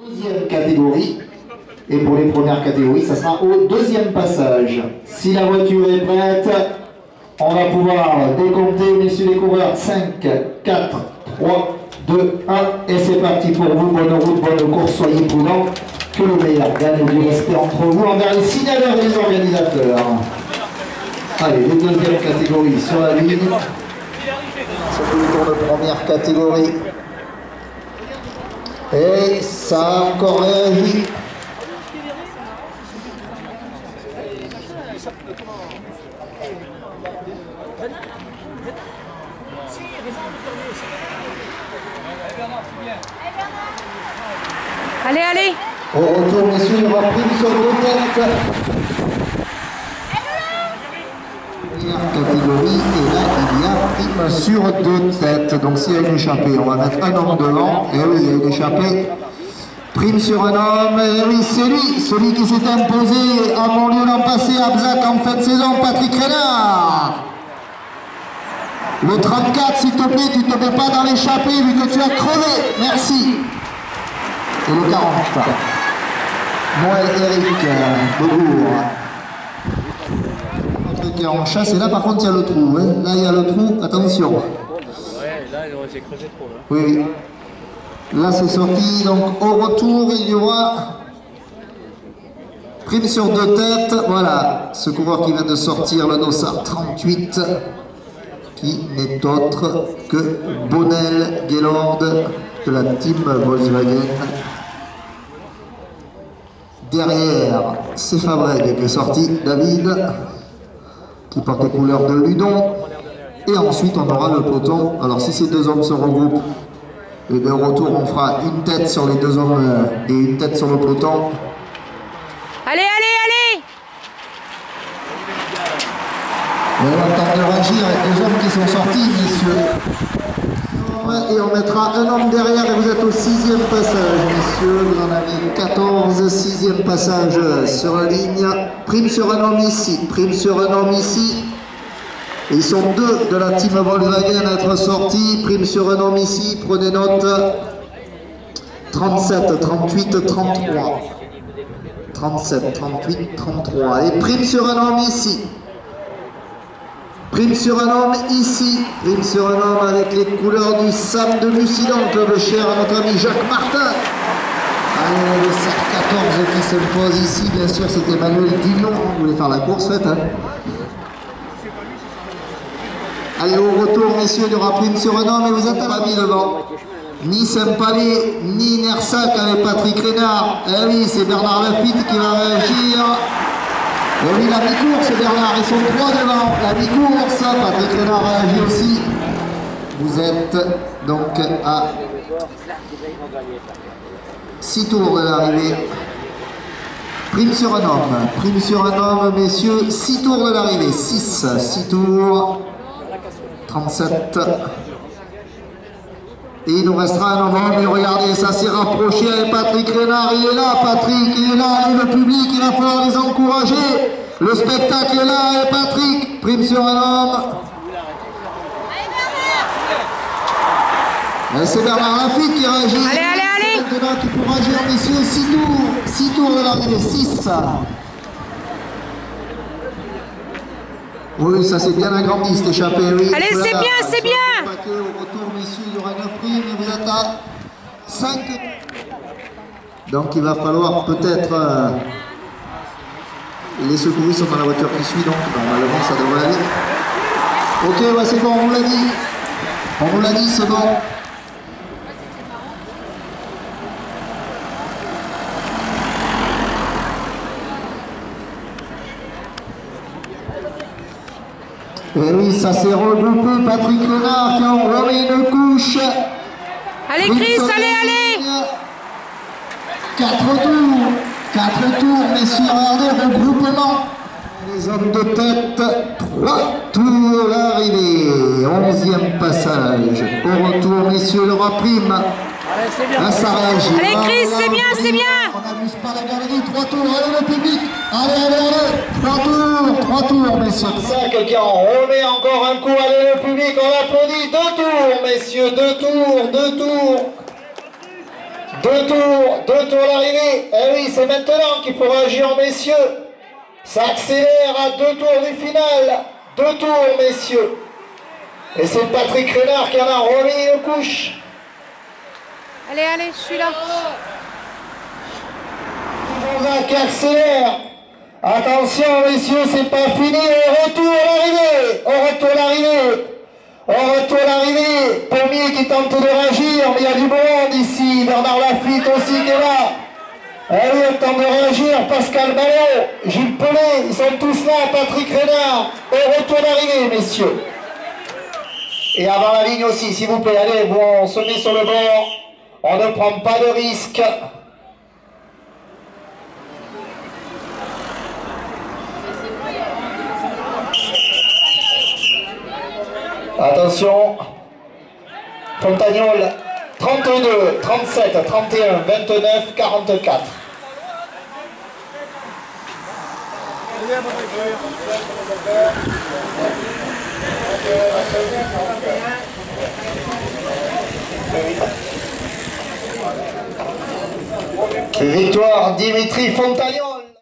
Deuxième catégorie. Et pour les premières catégories, ça sera au deuxième passage. Si la voiture est prête, on va pouvoir décompter, messieurs les coureurs. 5, 4, 3, 2, 1. Et c'est parti pour vous. Bonne route, bonne course, soyez prudents. Que le meilleur gagne, du respect entre vous envers les signaleurs et les organisateurs. Allez, les deuxièmes catégories sur la ligne. C'est le tour de première catégorie. Et ça a encore réagi. Allez, allez. Au retour, messieurs, il y aura prime sur deux têtes. Première catégorie, et là, il y a prime sur deux têtes. Donc s'il y a une échappée, on va mettre un homme devant. Et oui, il y a une échappée. Prime sur un homme, et oui, c'est lui, celui qui s'est imposé à Montlieu l'an passé, à Abzac en fin de saison, Patrick Reynard. Le 34, s'il te plaît, tu ne te mets pas dans l'échappée vu que tu as crevé. Merci. Et le 40. Noël Eric Beaubourg. L'autre qui est en chasse, et là par contre il y a le trou. Hein. Là il y a le trou, attention. Ouais, là j'ai creusé trop. Là. Oui, oui. Là c'est sorti, donc au retour il y aura prime sur deux têtes. Voilà, ce coureur qui vient de sortir, le dossard 38, qui n'est autre que Bonnel Gaylord de la team Volkswagen. Derrière, c'est Fabreg qui est sorti, David, qui porte les couleurs de Ludon. Et ensuite, on aura le peloton. Alors, si ces deux hommes se regroupent, et bien au retour, on fera une tête sur les deux hommes et une tête sur le peloton. Allez, allez, allez. Et on va attendre de réagir avec les hommes qui sont sortis, messieurs. Et on mettra un homme derrière et vous êtes au 6e passage, messieurs. Vous en avez 14, 6e passage sur la ligne. Prime sur un homme ici, prime sur un homme ici. Et ils sont deux de la team Volkswagen à être sortis. Prime sur un homme ici, prenez note. 37, 38, 33. 37, 38, 33. Et prime sur un homme ici. Prime sur un homme ici, prime sur un homme avec les couleurs du Sam de Mucident, le cher à notre ami Jacques Martin. Allez, le CR14 qui s'impose ici, bien sûr, c'est Emmanuel Dillon. Vous voulez faire la course, faites. Hein. Allez, au retour, messieurs, il y aura prime sur un homme et vous êtes à la mis devant. Ni Saint-Palais, ni Nersac avec Patrick Reynard. Eh oui, c'est Bernard Lafitte qui va réagir. Et oui, la mi-course, Bernard, ils sont trois devant. La mi-course, Patrick Reynard réagit aussi. Vous êtes donc à 6 tours de l'arrivée. Prime sur un homme, messieurs, 6 tours de l'arrivée. 6 tours. 37. Et il nous restera un homme, et regardez, ça s'est rapproché avec Patrick Reynard, il est là, Patrick, il est là, et le public, il va falloir les encourager. Le spectacle est là, et Patrick, prime sur un homme. Et c'est Bernard Lafitte qui réagit. Allez, allez, allez. Maintenant qui pourra agir, messieurs, 6 tours de l'arrivée, 6. Oui, ça s'est bien agrandi, cette échappée. Oui. Allez, c'est bien, c'est bien. Au retour, messieurs, il y aura une prime et vous êtes à 5. Donc il va falloir peut-être... les secouristes sont dans la voiture qui suit, donc normalement ça devrait aller. Ok, ouais, c'est bon, on vous l'a dit. On vous l'a dit, c'est bon. Et oui, ça s'est regroupé, Patrick Renard qui en remet une couche. Allez Chris, allez, allez. 4 tours, messieurs, regardez, regroupement. Les hommes de tête, 3 tours l'arrivée, 11e passage. Au retour, messieurs, le prime. Là, ça réagit. Allez Chris, c'est bien, c'est bien. On n'abuse pas la galerie, 3 tours, allez le public. Allez, 3 tours, messieurs. 5 qui en remet encore un coup, allez le public, on applaudit. 2 tours, messieurs, 2 tours. Deux tours l'arrivée. Eh oui, c'est maintenant qu'il faut réagir, messieurs. Ça accélère à 2 tours du final. 2 tours, messieurs. Et c'est Patrick Renard qui en a remis une couche. Allez, allez, je suis là. Gonzague qui accélère. Attention, messieurs, c'est pas fini. Au retour l'arrivée. Au retour l'arrivée. Au retour l'arrivée. Pommier qui tente de réagir, mais il y a du bon monde ici. Bernard Lafitte aussi qui est là. Eh oui, on tente de réagir. Pascal Ballot, Gilles Pellet, ils sont tous là. Patrick Renard. Au retour d'arrivée, messieurs. Et avant la ligne aussi, s'il vous plaît. Allez, on se met sur le bord. On ne prend pas de risque. Attention. Fontagnol. 32, 37, 31, 29, 44. Victoire Dimitri Fontagnol.